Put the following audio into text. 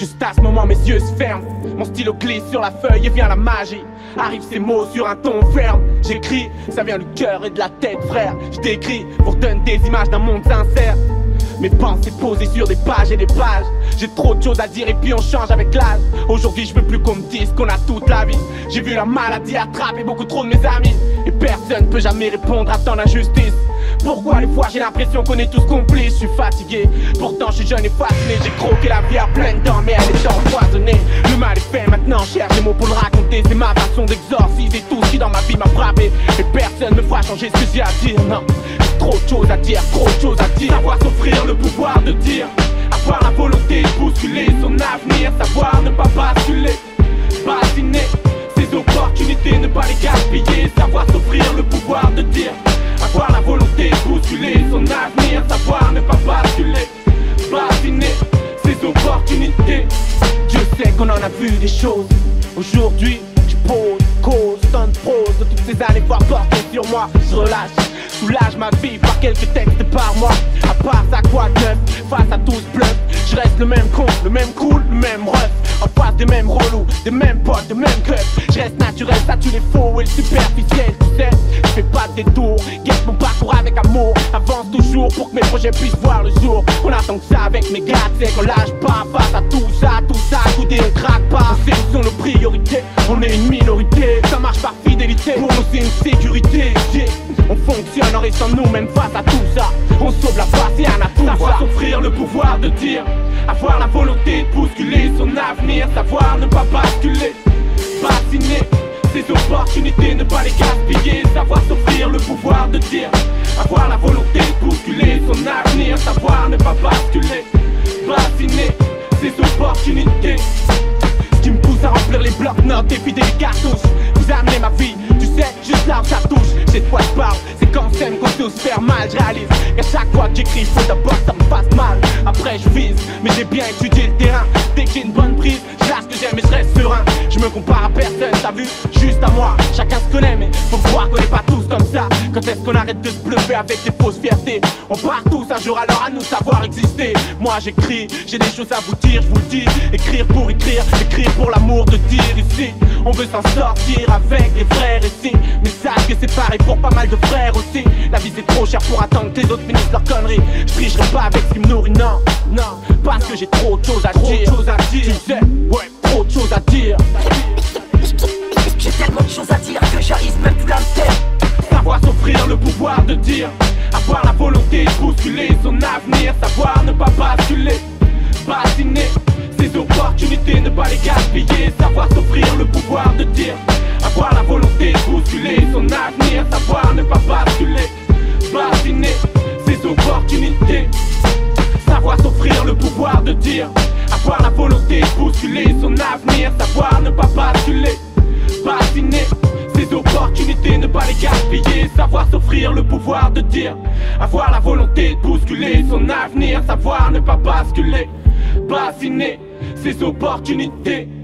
Juste à ce moment mes yeux se ferment, mon stylo glisse sur la feuille et vient la magie. Arrivent ces mots sur un ton ferme. J'écris, ça vient du cœur et de la tête frère. Je décris pour donner des images d'un monde sincère. Mes pensées posées sur des pages et des pages. J'ai trop de choses à dire et puis on change avec l'âge. Aujourd'hui je veux plus qu'on me dise qu'on a toute la vie. J'ai vu la maladie attraper beaucoup trop de mes amis. Et personne peut jamais répondre à tant d'injustice. Pourquoi des fois j'ai l'impression qu'on est tous complices? Je suis fatigué, pourtant je suis jeune et fasciné. J'ai croqué la vie à pleines dents mais elle est empoisonnée. Le mal est fait maintenant, je cherche des mots pour le raconter. C'est ma façon d'exorciser tout ce qui dans ma vie m'a frappé. Et personne me fera changer ce que j'ai à dire. Non, j'ai trop de choses à dire, trop de choses à dire. Savoir s'offrir le pouvoir de dire, avoir la volonté de bousculer son avenir. Savoir ne pas basculer, bassiner ses opportunités, ne pas les gaspiller. Savoir s'offrir le pouvoir de dire, avoir la volonté de bousculer son avenir. Savoir ne pas basculer, bassiner ses opportunités. Dieu sait qu'on en a vu des choses. Aujourd'hui je pose cause, tant de prose de toutes ces années pas portées sur moi. Je relâche, soulage ma vie par quelques textes par mois. À part ça quoi de neuf, face à tout ce bluff. Je reste le même con, le même cool, le même ref. En face des mêmes relous, des mêmes potes, des mêmes clubs. Je reste naturel, ça tue les faux et le superficiel, tu sais. Je fais pas de détour, guette mon parcours avec amour. Avance toujours pour que mes projets puissent voir le jour. On attend que ça avec mes gars, c'est qu'on lâche pas face à tout ça, goûter on craque pas. On sait où sont nos priorités, on est une minorité. Ça marche par fidélité, pour nous c'est une sécurité. On fonctionne en restant nous-mêmes face à tout ça. On sauve la face et un atout. Savoir s'offrir le pouvoir de dire, avoir la volonté de bousculer son avenir. Savoir ne pas basculer, bassiner ses opportunités, ne pas les gaspiller. Savoir s'offrir le pouvoir de dire, avoir la volonté de bousculer son avenir. Savoir ne pas basculer, bassiner ses opportunités. Ce qui me pousse à remplir les blocs-notes et vider les cartouches. Vous amenez ma vie, tu sais, juste là où ça touche. C'est de quoi je parle, c'est quand on s'aime qu'on sait où se faire mal. Je réalise qu'à chaque fois que j'écris, faut d'abord ça me fasse mal. Après je vise, mais j'ai bien étudié le terrain. Dès que j'ai une bonne prise, je lâche ce que j'aime et je reste serein. Je me compare à personne, t'as vu, juste à moi. Chacun se connaît mais faut croire qu'on est pas tous comme ça. Quand est-ce qu'on arrête de se bluffer avec des fausses fiertés? On part tous un jour alors à nous savoir exister. Moi j'écris, j'ai des choses à vous dire, je vous le dis. Écrire pour écrire, écrire pour l'amour de dire ici. On veut s'en sortir avec les frères ici. Mais sache que c'est pareil pour pas mal de frères aussi. La vie c'est trop cher pour attendre que les autres finissent leurs conneries. Je tricherai pas avec ce qui me nourrit, non, non. Parce que j'ai trop de choses à dire, tu sais, ouais, trop de choses à dire. J'ai tellement de choses à dire que j'arrive même plus à me taire. Savoir s'offrir le pouvoir de dire, avoir la volonté de bousculer son avenir. Savoir ne pas basculer, bassiner ses opportunités, ne pas les gaspiller. Savoir s'offrir le pouvoir de dire, avoir la volonté de bousculer son avenir. Savoir ne pas basculer, bassiner ses opportunités. Savoir s'offrir le pouvoir de dire, avoir la volonté de bousculer son avenir. Savoir ne pas basculer, bassiner ses opportunités, ne pas les gaspiller. Savoir s'offrir le pouvoir de dire, avoir la volonté de bousculer son avenir. Savoir ne pas basculer, bassiner ses opportunités.